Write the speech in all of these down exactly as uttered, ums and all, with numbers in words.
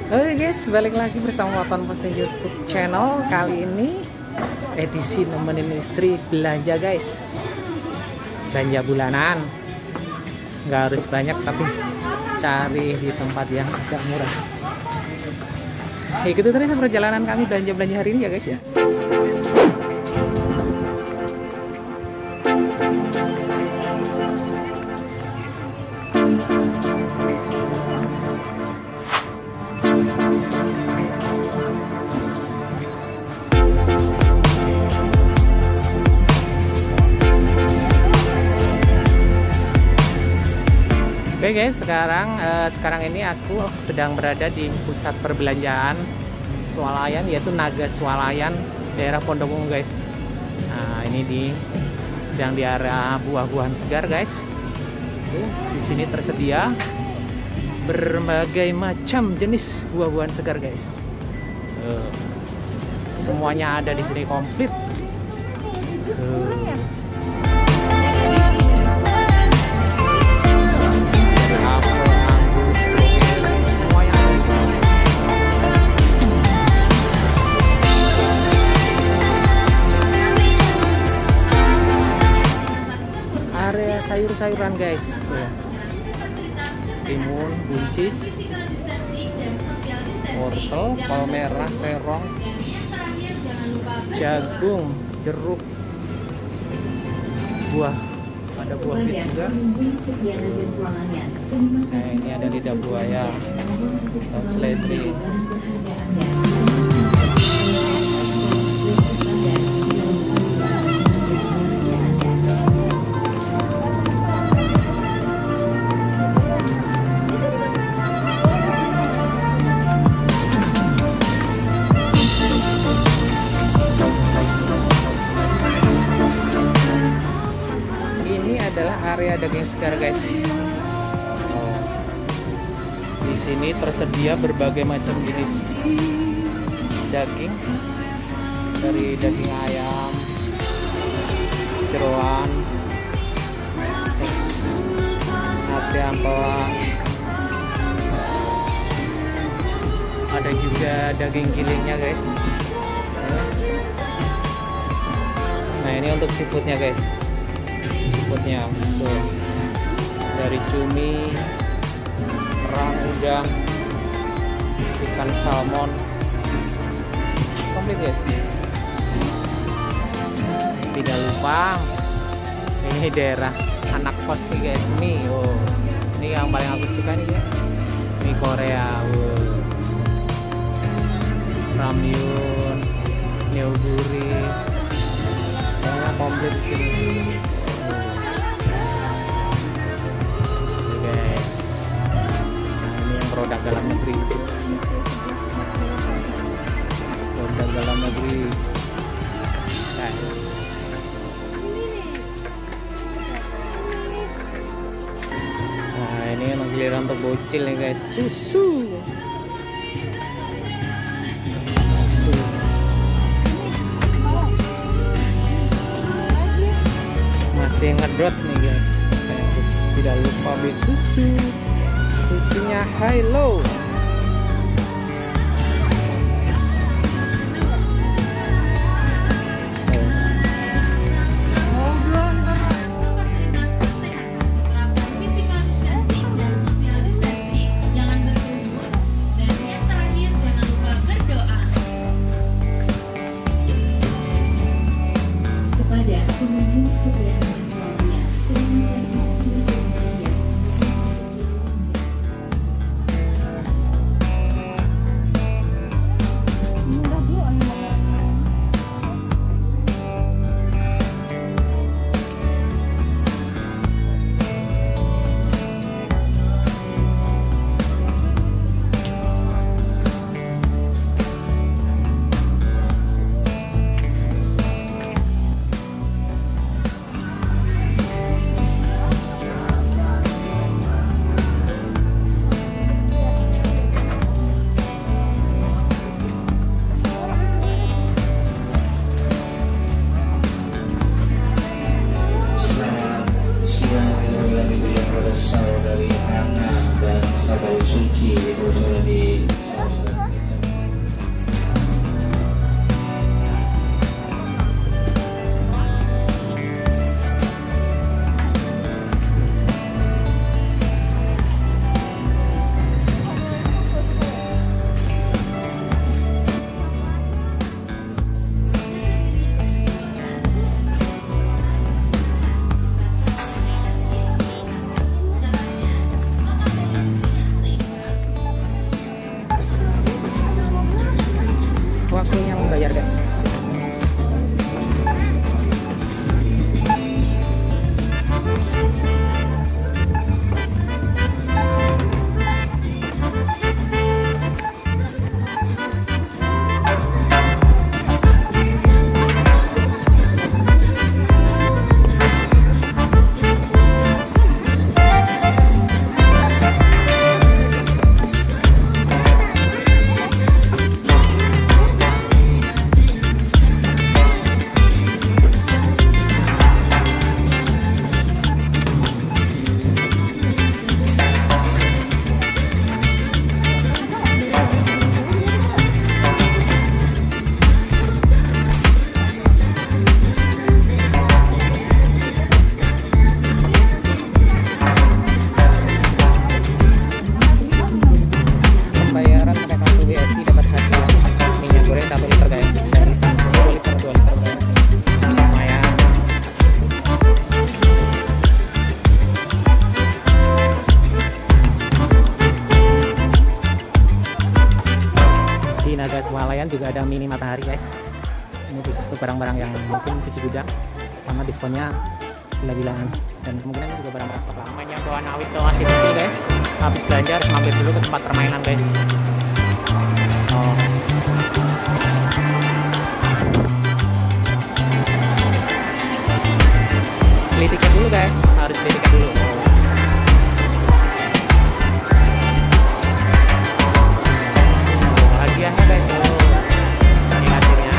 Oke guys, balik lagi bersama Waton Posting YouTube channel. Kali ini edisi nemenin istri belanja guys. Belanja bulanan. Nggak harus banyak tapi cari di tempat yang agak murah. Ikuti terus perjalanan kami belanja-belanja hari ini ya guys ya. Oke okay guys, sekarang uh, sekarang ini aku sedang berada di pusat perbelanjaan swalayan, yaitu Naga Swalayan, daerah Pondok Ungu guys. Nah, ini di sedang di area buah-buahan segar guys. Tuh, di sini tersedia berbagai macam jenis buah-buahan segar guys. Uh, semuanya ada di sini komplit. Uh. Area sayur-sayuran guys, timun, buncis, wortel, kol merah, terong, jagung, jeruk, buah, ada buah bit juga. Nah, ini ada lidah buaya dan seledri. Area daging segar guys. Oh. Di sini tersedia berbagai macam jenis daging, dari daging ayam, jeroan, sate ampela, ada juga daging gilingnya guys. Nah, ini untuk seafoodnya guys. Seafoodnya tuh, dari cumi, kerang udang, ikan salmon, komplit guys. Tidak lupa ini daerah anak kos nih guys. Nih, oh, ini yang paling aku suka nih ya. Ini Korea, oh. Ramyun, Nyoguri, semuanya komplit di sini. Produk dalam negeri, produk dalam negeri. Nah, ini emang giliran untuk bocil nih guys. Susu, susu. Masih ngedot nih guys. Tidak lupa beli susu. Susunya high low. saudari Hana dan saudari Suci, itu sudah di bayar guys. Naga Swalayan juga ada mini matahari guys. Ini khusus untuk barang-barang yang mungkin cuci gudang, sama diskonnya gila-gilaan, dan kemungkinan juga barang beras stok lama. Namanya Goa Nawit Toa City guys. Habis belanja harus mampir dulu ke tempat permainan guys. Oh. Beli tiket dulu guys, harus beli tiket dulu. Hadiahnya guys, tuh ini hasilnya.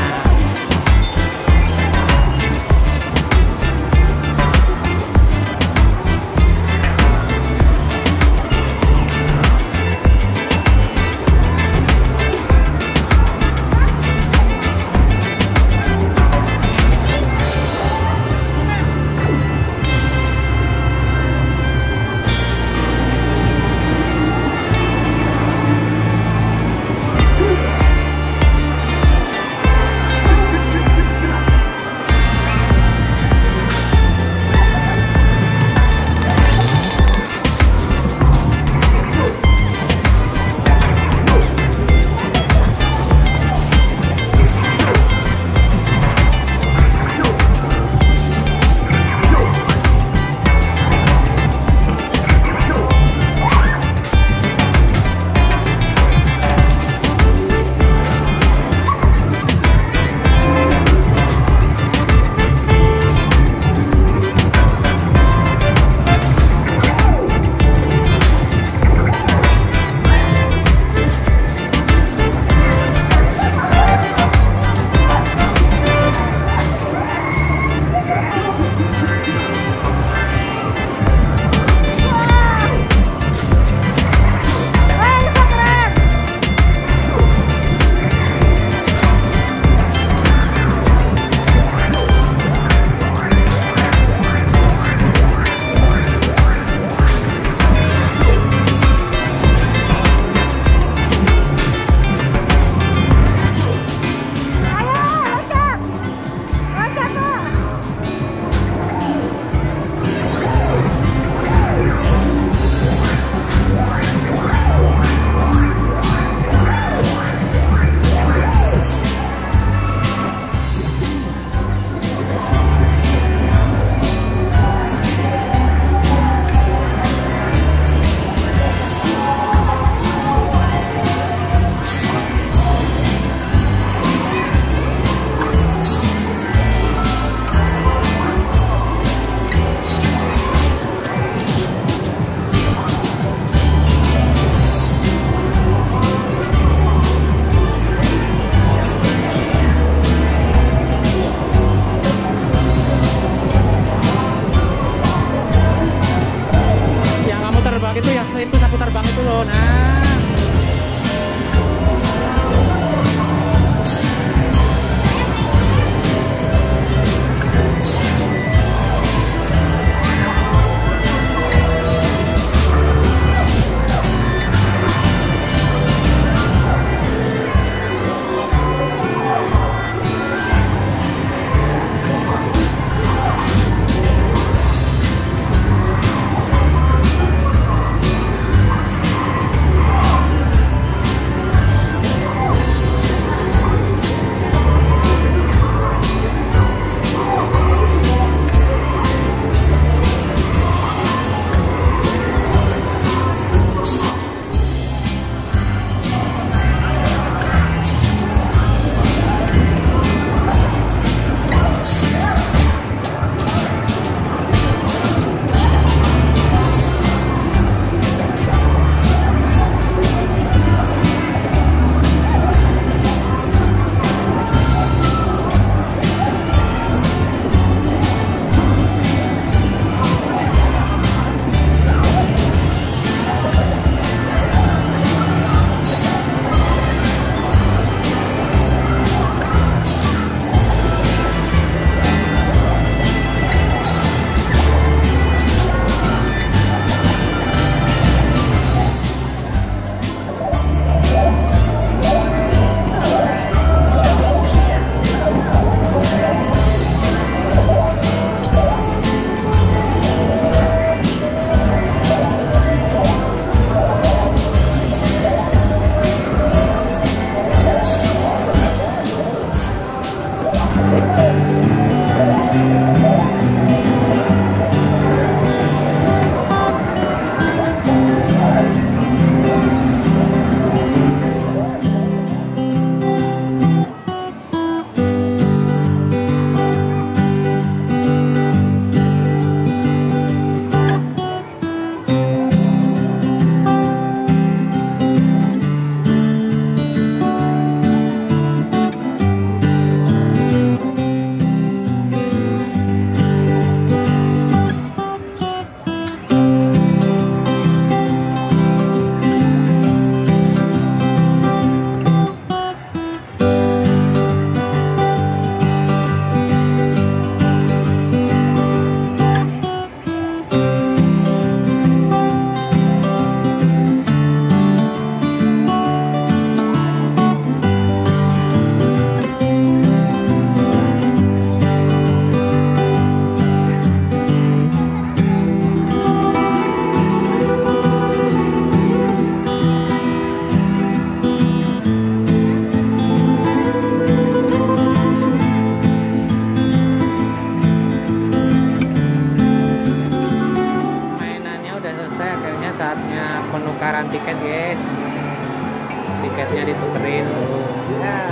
saatnya penukaran tiket guys. Tiketnya ditukerin tuh ya.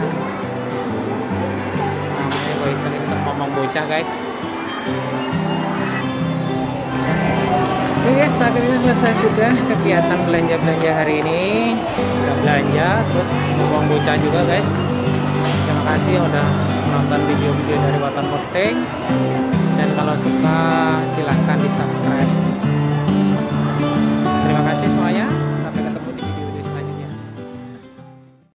Namanya gue iseng-iseng ngomong bocah guys. Oke guys, akhirnya selesai sudah kegiatan belanja-belanja hari ini. Udah belanja, terus ngomong bocah juga guys. Terima kasih yang udah nonton video-video dari Waton Posting. Dan kalau suka silahkan di subscribe.